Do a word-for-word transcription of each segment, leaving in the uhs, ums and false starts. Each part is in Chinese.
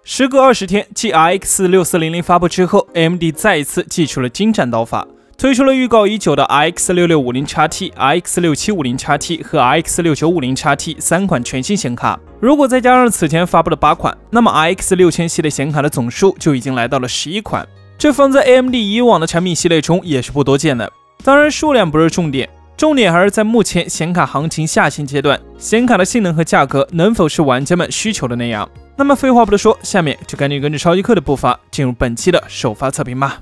时隔二十天，继 R X 六四零零 发布之后 ，A M D 再一次祭出了精湛刀法，推出了预告已久的 R X 六六五零 X T、R X 六七五零 X T 和 R X 六九五零 X T 三款全新显卡。如果再加上此前发布的八款，那么 R X 六千系列显卡的总数就已经来到了十一款。这放在 A M D 以往的产品系列中也是不多见的。当然，数量不是重点。 重点还是在目前显卡行情下行阶段，显卡的性能和价格能否是玩家们需求的那样？那么废话不多说，下面就赶紧跟着超级课的步伐进入本期的首发测评吧。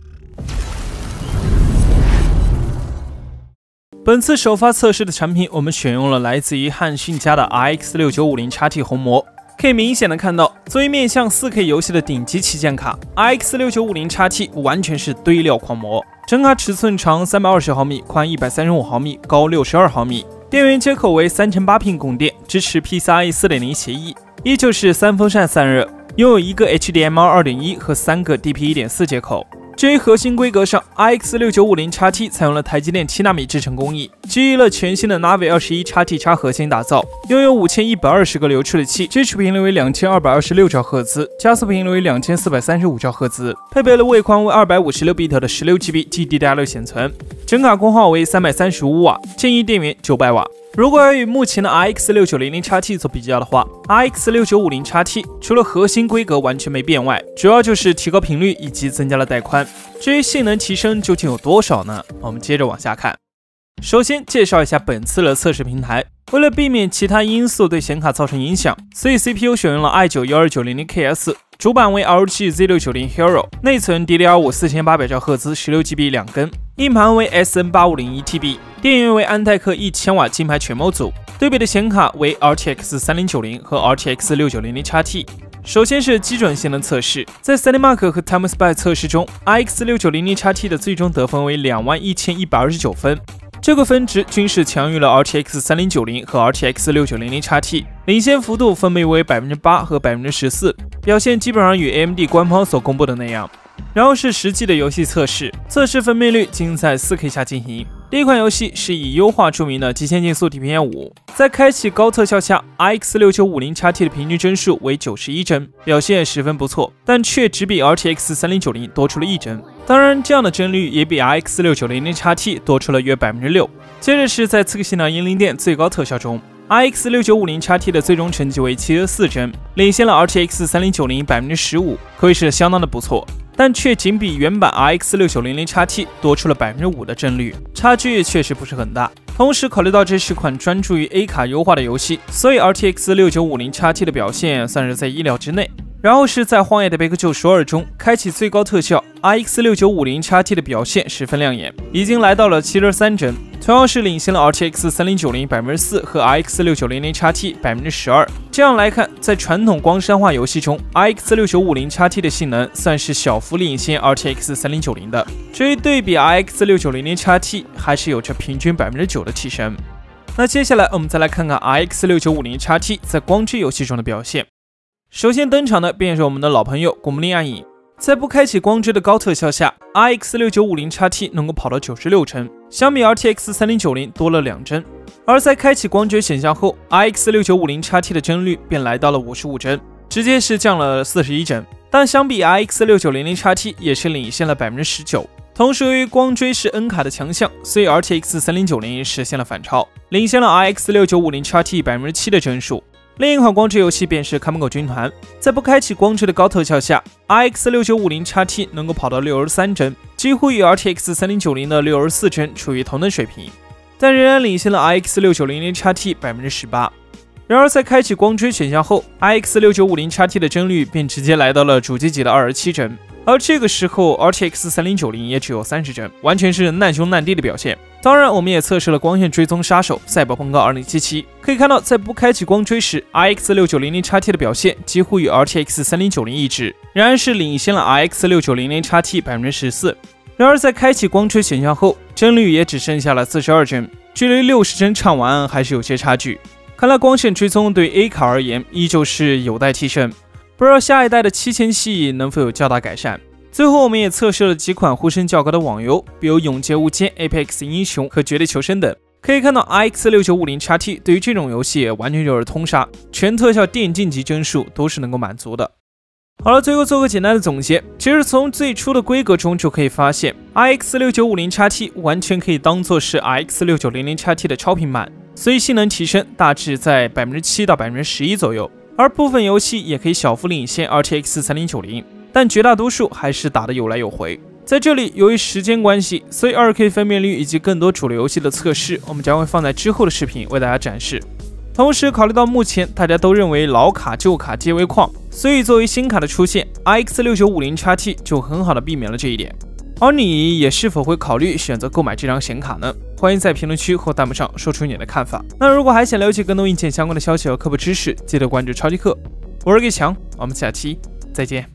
本次首发测试的产品，我们选用了来自于汉讯家的 R X 六九五零 X T 红魔。 可以明显的看到，作为面向 四K 游戏的顶级旗舰卡 ，R X 六九五零 X T 完全是堆料狂魔。整卡尺寸长三百二十毫米，宽一百三十五毫米，高六十二毫米。电源接口为 三乘八 pin 供电，支持 P C I E 四点零 协议，依旧是三风扇散热，拥有一个 H D M I 二点一 和三个 D P 一点四 接口。 至于核心规格上 ，R X 六九五零 X T 采用了台积电七纳米制程工艺，基于了全新的 Navi 二十一 X T X 核心打造，拥有五千一百二十个流处理器，支持频率为两千二百二十六兆赫兹，加速频率为两千四百三十五兆赫兹，配备了位宽为二百五十六 bit 的十六 G B G D D R 六显存，整卡功耗为三百三十五瓦，建议电源九百瓦。 如果要与目前的 R X 六九零零 X T 做比较的话 ，R X 六九五零 X T 除了核心规格完全没变外，主要就是提高频率以及增加了带宽。至于性能提升究竟有多少呢？我们接着往下看。首先介绍一下本次的测试平台。为了避免其他因素对显卡造成影响，所以 C P U 选用了 i 九一二九零零 K S， 主板为 L G Z 六九零 Hero， 内存 D D R 五 四千八百兆赫兹， 十六 G B 两根，硬盘为 S N 八五零一 T B， 电源为安泰克一千瓦金牌全模组。对比的显卡为 R T X 三零九零和 R T X 六九零零 X T。 首先是基准性能测试，在 StudyMark 和 TimeSpy 测试中 ，R X 六九零零 X T 的最终得分为两万一千一百二十九分。 这个分值均是强于了 R T X 三零九零和 R T X 六九零零 X T， 领先幅度分别为 百分之八 和 百分之十四， 表现基本上与 A M D 官方所公布的那样。然后是实际的游戏测试，测试分辨率仅在 四K 下进行。第一款游戏是以优化著名的《极限竞速 D P M 五》，在开启高特效下 ，R X 六九五零 X T 的平均帧数为九十一帧，表现十分不错，但却只比 R T X 三零九零多出了一帧。当然，这样的帧率也比 R X 六九零零 X T 多出了约 百分之六。 接着是在刺客信条：英灵殿最高特效中 ，R X 六九五零 X T 的最终成绩为七十四帧，领先了 R T X 三零九零 百分之十五，可谓是相当的不错。 但却仅比原版 R X 六九零零 X T 多出了 百分之五 的帧率，差距确实不是很大。同时，考虑到这是款专注于 A 卡优化的游戏，所以 R T X 六九五零 X T 的表现算是在意料之内。然后是在《荒野大镖客：救赎二》中开启最高特效 ，R X 六九五零 X T 的表现十分亮眼，已经来到了七十三帧，同样是领先了 R T X 三零九零 百分之四和 R X 六九零零 X T 百分之十二。这样来看，在传统光山化游戏中 ，R X 六九五零 X T 的性能算是小幅领先 R T X 三零九零的。至于对比 R X 六九零零 X T， 还是有着平均 百分之九 的提升。那接下来我们再来看看 R X 六九五零 X T 在光之游戏中的表现。 首先登场的便是我们的老朋友《古墓丽暗影》，在不开启光之的高特效下 ，R X 六九五零 X T 能够跑到九十六帧，相比 R T X 三零九零多了两帧。而在开启光追选项后 ，R X 六九五零 X T 的帧率便来到了五十五帧，直接是降了四十一帧。但相比 R X 六九零零 X T 也是领先了 百分之十九。同时，由于光追是 N 卡的强项，所以 R T X 三零九零实现了反超，领先了 R X 六九五零 X T 百分之七的帧数。 另一款光之游戏便是看门狗军团，在不开启光之的高特效下 ，R X 六九五零 X T 能够跑到六十三帧，几乎与 R T X 三零九零的六十四帧处于同等水平，但仍然领先了 R X 六九零零 X T 百分之十八。然而在开启光追选项后 ，R X 六九五零 X T 的帧率便直接来到了主机级的二十七帧，而这个时候 R T X 三零九零也只有三十帧，完全是难兄难弟的表现。 当然，我们也测试了光线追踪杀手赛博朋克二零七七，可以看到，在不开启光追时 ，R X 六九零零 X T 的表现几乎与 R T X 三零九零一致，仍然是领先了 R X 六九零零 X T 百分之十四。然而，在开启光追选项后，帧率也只剩下了四十二帧，距离六十帧唱完还是有些差距。看来光线追踪对 A 卡而言依旧是有待提升，不知道下一代的七千系能否有较大改善。 最后，我们也测试了几款呼声较高的网游，比如《永劫无间》、Apex 英雄和《绝地求生》等。可以看到 ，R X 六九五零 X T 对于这种游戏完全就是通杀，全特效电竞级帧数都是能够满足的。 好了，最后做个简单的总结，其实从最初的规格中就可以发现 ，R X 六九五零 X T 完全可以当做是 R X 六九零零 X T 的超频版，所以性能提升大致在 百分之七 到 百分之十一 左右，而部分游戏也可以小幅领先 R T X 三零九零，但绝大多数还是打得有来有回。在这里，由于时间关系，所以 二 K 分辨率以及更多主流游戏的测试，我们将会放在之后的视频为大家展示。同时，考虑到目前大家都认为老卡旧卡皆为矿，所以作为新卡的出现 ，R X 六九五零 X T 就很好的避免了这一点。而你也是否会考虑选择购买这张显卡呢？欢迎在评论区或弹幕上说出你的看法。那如果还想了解更多硬件相关的消息和科普知识，记得关注超级课。我是给强，我们下期再见。